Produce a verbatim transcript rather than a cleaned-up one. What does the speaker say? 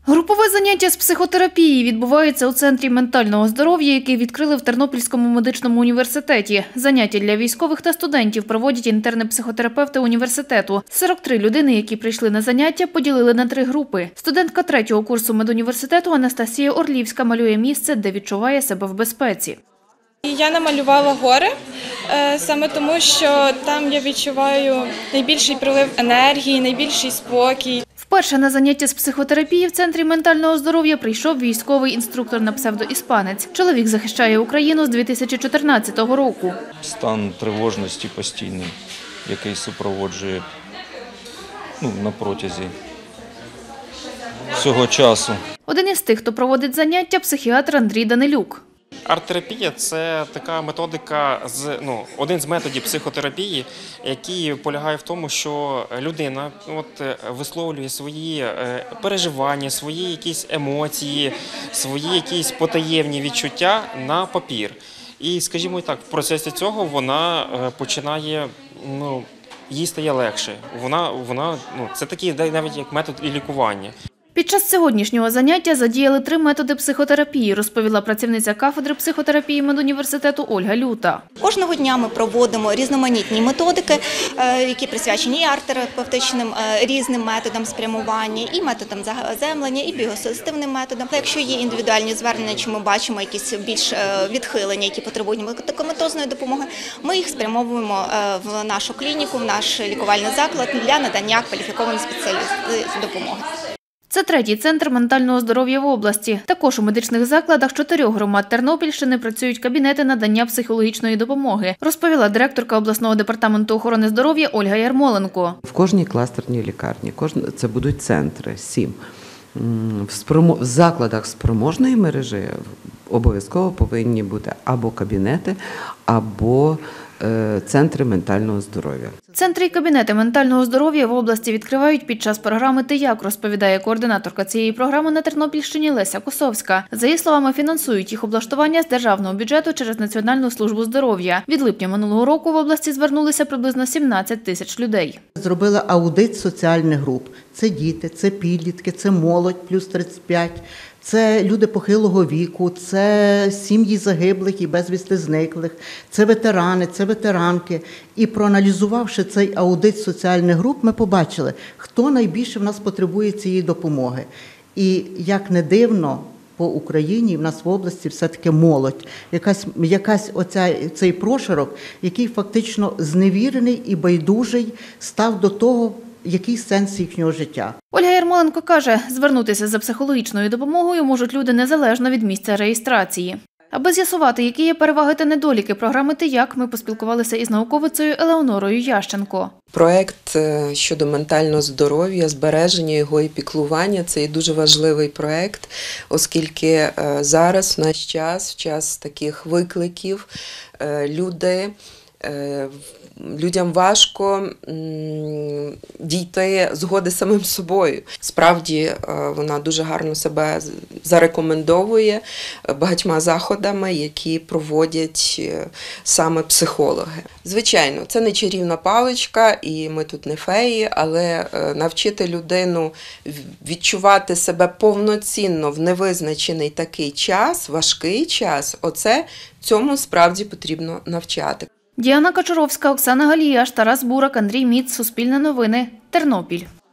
Групове заняття з психотерапії відбувається у Центрі ментального здоров'я, який відкрили в Тернопільському медичному університеті. Заняття для військових та студентів проводять інтерни-психотерапевти університету. сорок три людини, які прийшли на заняття, поділили на три групи. Студентка третього курсу медуніверситету Анастасія Орлівська малює місце, де відчуває себе в безпеці. Я намалювала гори, саме тому, що там я відчуваю найбільший прилив енергії, найбільший спокій. Вперше на заняття з психотерапії в Центрі ментального здоров'я прийшов військовий інструктор на псевдоіспанець. Чоловік захищає Україну з дві тисячі чотирнадцятого року. Стан тривожності постійний, який супроводжує ну, на протязі всього часу. Один із тих, хто проводить заняття – психіатр Андрій Данилюк. Арт-терапія – це така методика, з, ну, один з методів психотерапії, який полягає в тому, що людина от, висловлює свої переживання, свої якісь емоції, свої якісь потаємні відчуття на папір. І, скажімо так, в процесі цього вона починає, ну, їй стає легше. Вона, вона, ну, це такий навіть як метод лікування. Під час сьогоднішнього заняття задіяли три методи психотерапії, розповіла працівниця кафедри психотерапії медуніверситету Ольга Люта. Кожного дня ми проводимо різноманітні методики, які присвячені і арт-терапевтичним різним методам спрямування, і методам заземлення, і біосугестивним методам. Якщо є індивідуальні звернення, чи ми бачимо якісь більш відхилення, які потребують медикаментозної допомоги, ми їх спрямовуємо в нашу клініку, в наш лікувальний заклад для надання кваліфікованої спеціалістичної допомоги. Це третій центр ментального здоров'я в області. Також у медичних закладах чотирьох громад Тернопільщини працюють кабінети надання психологічної допомоги, розповіла директорка обласного департаменту охорони здоров'я Ольга Ярмоленко. В кожній кластерній лікарні, це будуть центри, сім. В закладах спроможної мережі обов'язково повинні бути або кабінети, або центри ментального здоров'я. Центри і кабінети ментального здоров'я в області відкривають під час програми «Ти як?», розповідає координаторка цієї програми на Тернопільщині Леся Косовська. За її словами, фінансують їх облаштування з державного бюджету через Національну службу здоров'я. Від липня минулого року в області звернулися приблизно сімнадцять тисяч людей. Зробила аудит соціальних груп. Це діти, це підлітки, це молодь плюс тридцять п'ять. Це люди похилого віку, це сім'ї загиблих і безвісти зниклих, це ветерани, це ветеранки. І проаналізувавши цей аудит соціальних груп, ми побачили, хто найбільше в нас потребує цієї допомоги. І, як не дивно, по Україні в нас в області все-таки молодь. Якась, якась оця, цей прошарок, який фактично зневірений і байдужий став до того, який сенс їхнього життя. Ольга Ярмоленко каже, звернутися за психологічною допомогою можуть люди незалежно від місця реєстрації. Аби з'ясувати, які є переваги та недоліки програми «Ти як?», ми поспілкувалися із науковицею Елеонорою Ященко. Проект щодо ментального здоров'я, збереження його і піклування – це і дуже важливий проект, оскільки зараз, в наш час, в час таких викликів, люди Людям важко дійти згоди з самим собою. Справді, вона дуже гарно себе зарекомендовує багатьма заходами, які проводять саме психологи. Звичайно, це не чарівна паличка, і ми тут не феї, але навчити людину відчувати себе повноцінно в невизначений такий час, важкий час, оце цьому справді потрібно навчати. Діана Качуровська, Оксана Галіяш, Тарас Бурак, Андрій Міц, Суспільне новини, Тернопіль.